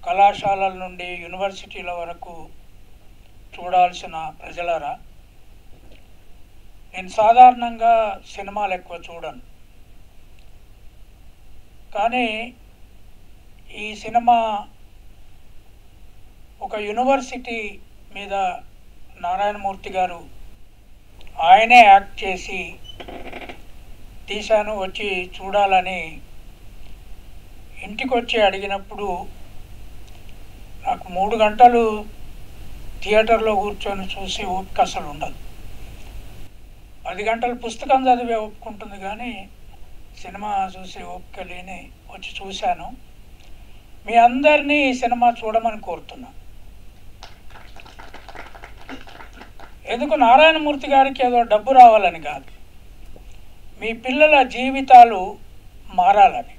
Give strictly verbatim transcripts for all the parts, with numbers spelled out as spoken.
కళాశాలల నుండి యూనివర్సిటీల వరకు చూడాల్సిన ప్రజలారా, నేను సాధారణంగా సినిమాలు ఎక్కువ చూడను. కానీ ఈ సినిమా ఒక యూనివర్సిటీ మీద నారాయణమూర్తి గారు ఆయనే యాక్ట్ చేసి తీశాను, వచ్చి చూడాలని ఇంటికి వచ్చి అడిగినప్పుడు నాకు మూడు గంటలు థియేటర్లో కూర్చొని చూసి ఓపిక అసలు ఉండదు. పది గంటలు పుస్తకం చదివే ఒప్పుకుంటుంది, కానీ సినిమా చూసి ఓపిక లేని వచ్చి చూశాను. మీ అందరినీ ఈ సినిమా చూడమని కోరుతున్నా. ఎందుకు నారాయణమూర్తి గారికి ఏదో డబ్బు రావాలని కాదు, మీ పిల్లల జీవితాలు మారాలని.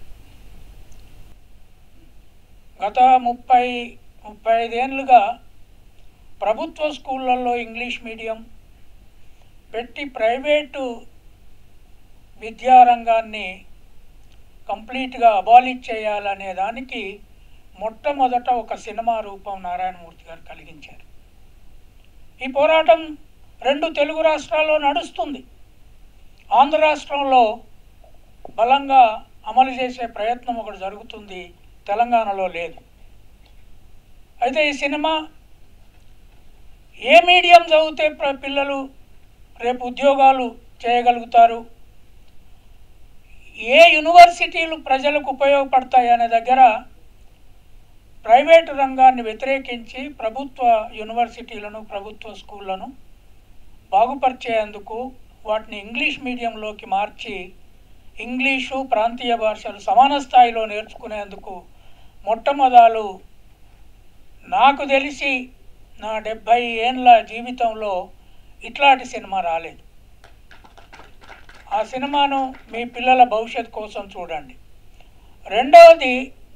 గత ముప్పై ముప్పై ఐదేళ్ళుగా ప్రభుత్వ స్కూళ్ళల్లో ఇంగ్లీష్ మీడియం పెట్టి ప్రైవేటు విద్యారంగాన్ని కంప్లీట్గా అబాలిష్ చేయాలనే దానికి మొట్టమొదట ఒక సినిమా రూపం నారాయణమూర్తి గారు కలిగించారు. ఈ పోరాటం రెండు తెలుగు రాష్ట్రాల్లో నడుస్తుంది. ఆంధ్ర రాష్ట్రంలో బలంగా అమలు చేసే ప్రయత్నం ఒకటి జరుగుతుంది, తెలంగాణలో లేదు. అయితే ఈ సినిమా ఏ మీడియం చదివితే పిల్లలు రేపు ఉద్యోగాలు చేయగలుగుతారు, ఏ యూనివర్సిటీలు ప్రజలకు ఉపయోగపడతాయి అనే దగ్గర ప్రైవేటు రంగాన్ని వ్యతిరేకించి ప్రభుత్వ యూనివర్సిటీలను ప్రభుత్వ స్కూళ్ళను బాగుపరిచేందుకు వాటిని ఇంగ్లీష్ మీడియంలోకి మార్చి ఇంగ్లీషు ప్రాంతీయ భాషలు సమాన స్థాయిలో నేర్చుకునేందుకు మొట్టమొదలు నాకు తెలిసి నా డెబ్భై ఏళ్ళ జీవితంలో ఇట్లాంటి సినిమా రాలేదు. ఆ సినిమాను మీ పిల్లల భవిష్యత్తు కోసం చూడండి. రెండవది,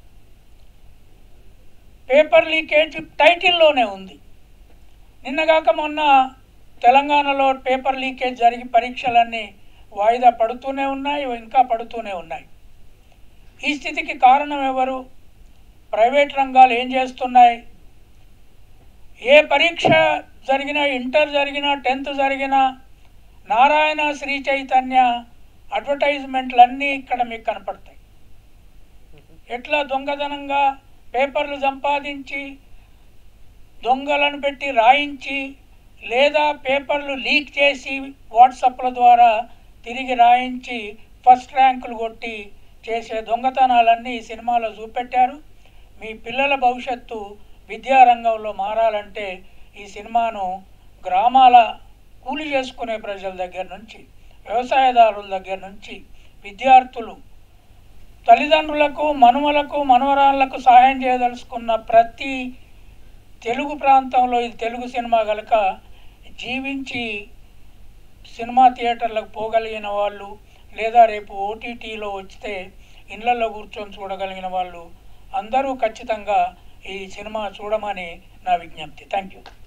పేపర్ లీకేజ్ టైటిల్లోనే ఉంది. నిన్నగాక మొన్న తెలంగాణలో పేపర్ లీకేజ్ జరిగి పరీక్షలన్నీ వాయిదా పడుతూనే ఉన్నాయి, ఇంకా పడుతూనే ఉన్నాయి. ఈ స్థితికి కారణం ఎవరు? ప్రైవేట్ రంగాలు ఏం చేస్తున్నాయి? ఏ పరీక్ష జరిగినా, ఇంటర్ జరిగినా, టెన్త్ జరిగినా నారాయణ శ్రీ చైతన్య అడ్వర్టైజ్మెంట్లన్నీ ఇక్కడ మీకు కనపడతాయి. ఎట్లా దొంగతనంగా పేపర్లు సంపాదించి దొంగలను పెట్టి రాయించి, లేదా పేపర్లు లీక్ చేసి వాట్సాప్ల ద్వారా తిరిగి రాయించి ఫస్ట్ ర్యాంకులు కొట్టి చేసే దొంగతనాలన్నీ ఈ సినిమాలో చూపెట్టారు. మీ పిల్లల భవిష్యత్తు విద్యారంగంలో మారాలంటే ఈ సినిమాను గ్రామాల కూలి చేసుకునే ప్రజల దగ్గర నుంచి, వ్యవసాయదారుల దగ్గర నుంచి, విద్యార్థులు, తల్లిదండ్రులకు, మనుమలకు, మనవరాళ్లకు సహాయం చేయదలుచుకున్న ప్రతి తెలుగు ప్రాంతంలో ఇది తెలుగు సినిమా కనుక జీవించి సినిమా థియేటర్లకు పోగలిగిన వాళ్ళు, లేదా రేపు ఓటీటీలో వస్తే ఇళ్లలో కూర్చొని చూడగలిగిన వాళ్ళు అందరూ ఖచ్చితంగా ఈ సినిమా చూడమని నా విజ్ఞప్తి. Thank you.